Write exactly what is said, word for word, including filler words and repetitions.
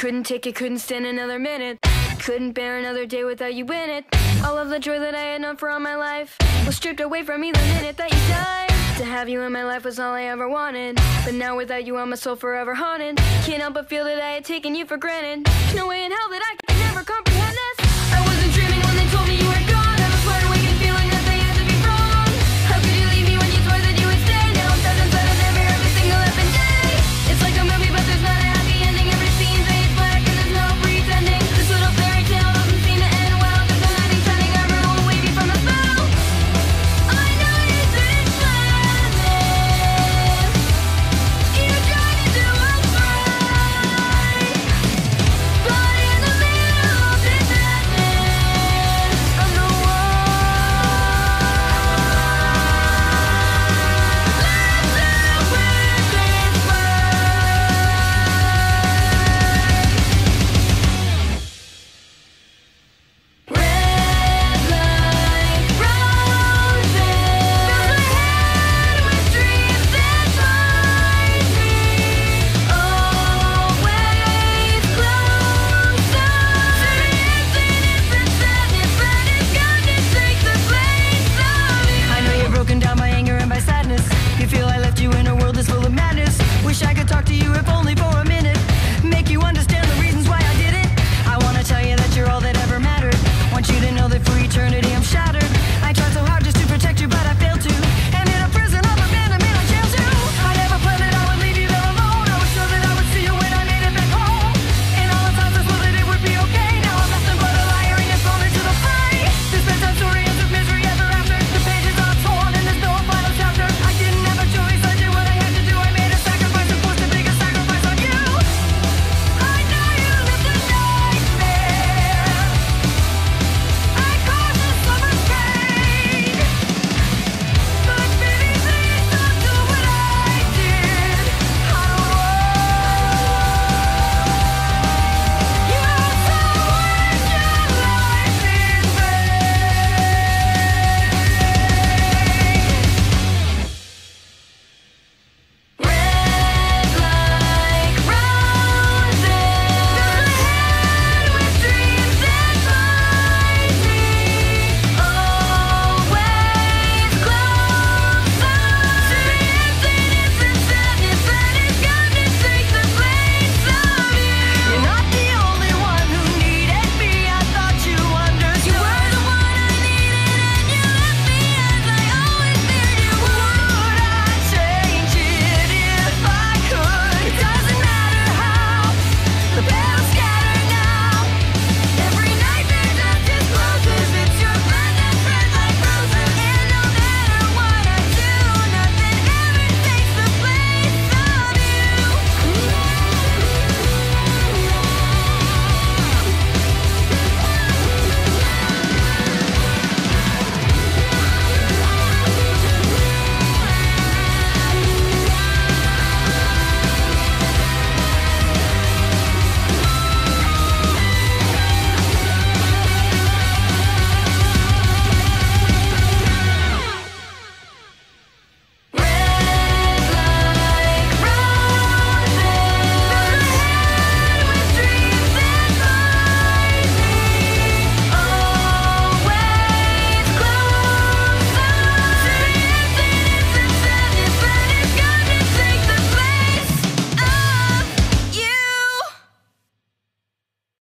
Couldn't take it, couldn't stand another minute. Couldn't bear another day without you in it. All of the joy that I had known for all my life was stripped away from me the minute that you died. To have you in my life was all I ever wanted, but now without you I'm my soul forever haunted. Can't help but feel that I had taken you for granted. There's no way in hell that I could never comprehend